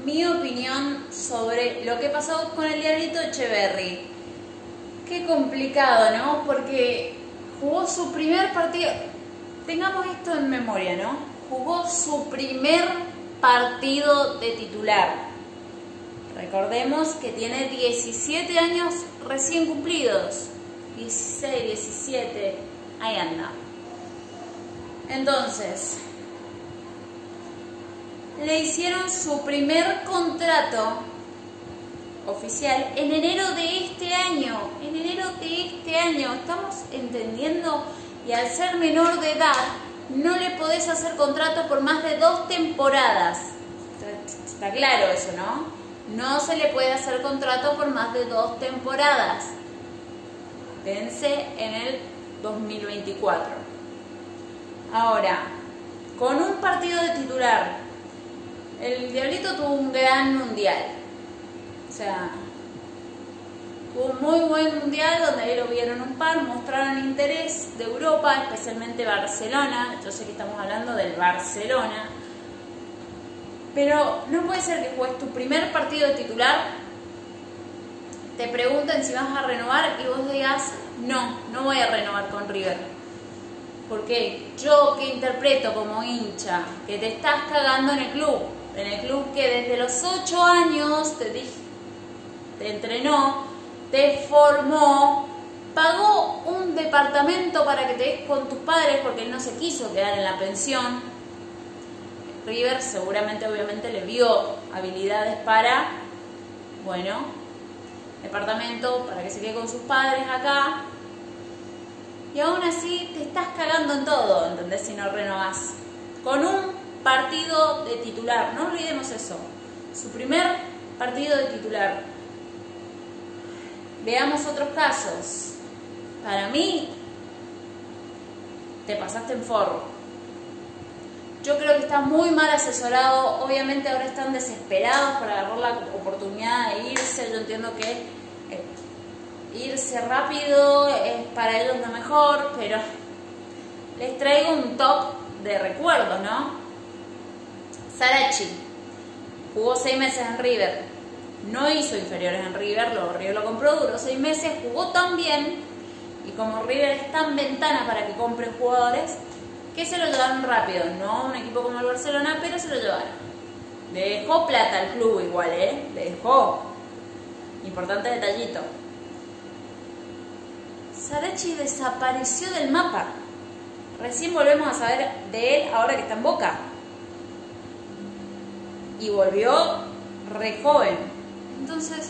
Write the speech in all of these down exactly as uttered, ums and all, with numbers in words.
mi opinión sobre lo que pasó con el Diablito Echeverri. Qué complicado, ¿no? Porque jugó su primer partido, tengamos esto en memoria, ¿no? Jugó su primer partido de titular. Recordemos que tiene diecisiete años recién cumplidos. dieciséis, diecisiete, ahí anda. Entonces, le hicieron su primer contrato oficial en enero de este año. En enero de este año, ¿estamos entendiendo? Y al ser menor de edad, no le podés hacer contrato por más de dos temporadas. Está claro eso, ¿no? No se le puede hacer contrato por más de dos temporadas. Vence en el dos mil veinticuatro. Ahora, con un partido de titular, el Diablito tuvo un gran mundial. O sea, tuvo un muy buen mundial donde ahí lo vieron un par, mostraron interés de Europa, especialmente Barcelona. Yo sé que estamos hablando del Barcelona. Pero no puede ser que juegues tu primer partido de titular, te pregunten si vas a renovar y vos digas, no, no voy a renovar con River. Porque yo que interpreto como hincha que te estás cagando en el club, en el club que desde los ocho años te, te entrenó, te formó, pagó un departamento para que te des con tus padres porque él no se quiso quedar en la pensión. River seguramente, obviamente, le vio habilidades para, bueno, departamento, para que se quede con sus padres acá. Y aún así te estás cagando en todo, ¿entendés? Si no renovás. Con un partido de titular, no olvidemos eso. Su primer partido de titular. Veamos otros casos. Para mí, te pasaste en forro. Yo creo que está muy mal asesorado. Obviamente ahora están desesperados por agarrar la oportunidad de irse. Yo entiendo que eh, irse rápido es para ellos lo mejor, pero les traigo un top de recuerdos, ¿no? Sarachi jugó seis meses en River, no hizo inferiores en River, lo River lo compró, duró seis meses, jugó tan bien, y como River es tan ventana para que compren jugadores, que se lo llevaron rápido, no un equipo como el Barcelona, pero se lo llevaron. Le dejó plata al club igual, ¿eh? Le dejó. Importante detallito. Sarachi desapareció del mapa. Recién volvemos a saber de él ahora que está en Boca. Y volvió re joven. Entonces,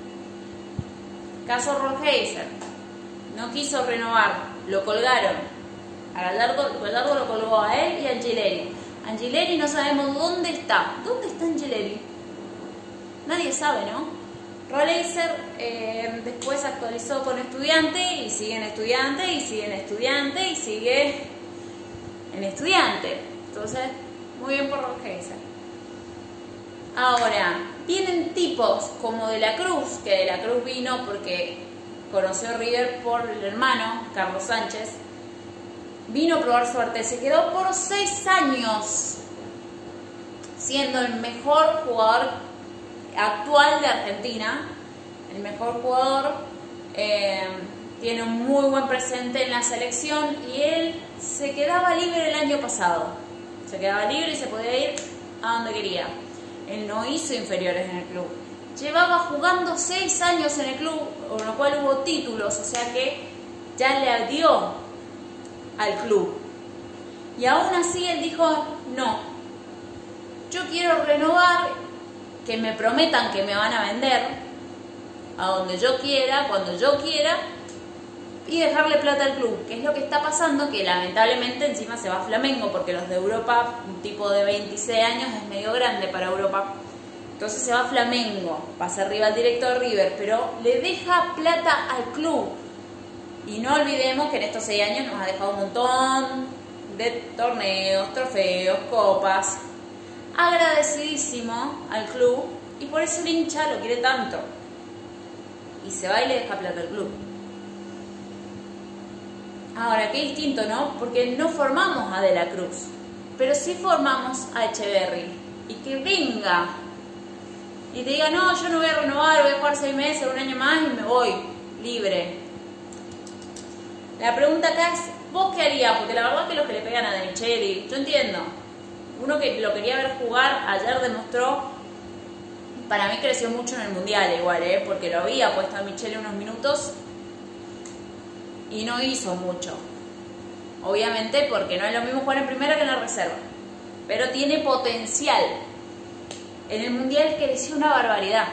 caso Rollheiser. No quiso renovar, lo colgaron. A Gallardo, Gallardo lo colgó a él y a Angileri. Angileri no sabemos dónde está. ¿Dónde está Angileri? Nadie sabe, ¿no? Rollheiser eh, después actualizó con Estudiante y sigue en Estudiante y sigue en Estudiante y sigue en Estudiante. Entonces, muy bien por Rollheiser. Ahora, vienen tipos como De la Cruz, que De la Cruz vino porque conoció a River por el hermano, Carlos Sánchez. Vino a probar suerte, se quedó por seis años siendo el mejor jugador actual de Argentina, el mejor jugador, eh, tiene un muy buen presente en la selección y él se quedaba libre el año pasado, se quedaba libre y se podía ir a donde quería. Él no hizo inferiores en el club, llevaba jugando seis años en el club, con lo cual hubo títulos, o sea que ya le dio al club. Y aún así él dijo, no, yo quiero renovar, que me prometan que me van a vender a donde yo quiera, cuando yo quiera, y dejarle plata al club, que es lo que está pasando, que lamentablemente encima se va a Flamengo, porque los de Europa, un tipo de veintiséis años es medio grande para Europa, entonces se va a Flamengo, va a ser rival directo de River, pero le deja plata al club. Y no olvidemos que en estos seis años nos ha dejado un montón de torneos, trofeos, copas. Agradecidísimo al club y por eso el hincha lo quiere tanto. Y se va y le deja plata al club. Ahora, qué distinto, ¿no? Porque no formamos a De la Cruz, pero sí formamos a Echeverri. Y que venga y te diga, no, yo no voy a renovar, voy a jugar seis meses, un año más y me voy, libre. La pregunta acá es, ¿vos qué harías? Porque la verdad que los que le pegan a De Micheli, yo entiendo, uno que lo quería ver jugar, ayer demostró, para mí creció mucho en el Mundial igual, ¿eh? Porque lo había puesto a Micheli unos minutos y no hizo mucho. Obviamente porque no es lo mismo jugar en primera que en la reserva, pero tiene potencial. En el Mundial creció una barbaridad.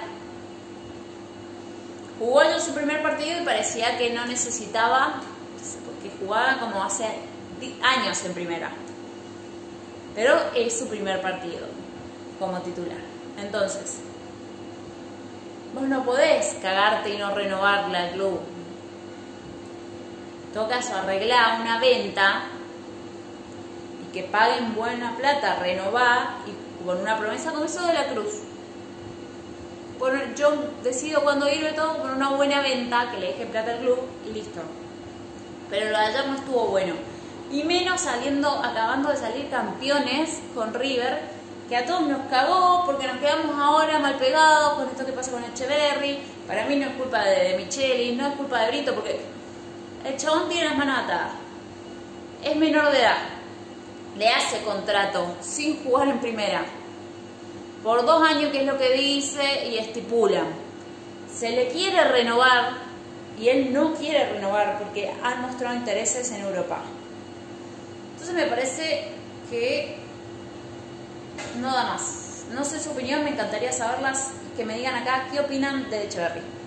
Jugó en su primer partido y parecía que no necesitaba, porque jugaba como hace años en primera. Pero es su primer partido como titular. Entonces, vos no podés cagarte y no renovarle al club. En todo caso, arreglá una venta y que paguen buena plata, renovar y con una promesa como eso de la Cruz. Bueno, yo decido cuando irme todo con una buena venta que le deje plata al club y listo. Pero lo de ayer no estuvo bueno. Y menos saliendo, acabando de salir campeones con River, que a todos nos cagó porque nos quedamos ahora mal pegados con esto que pasa con Echeverri. Para mí no es culpa de, de Micheli, no es culpa de Brito, porque el chabón tiene las manos atadas. Es menor de edad. Le hace contrato sin jugar en primera. Por dos años, que es lo que dice y estipula. Se le quiere renovar y él no quiere renovar porque han mostrado intereses en Europa. Entonces me parece que no da más. No sé su opinión, me encantaría saberlas, que me digan acá qué opinan de Echeverri.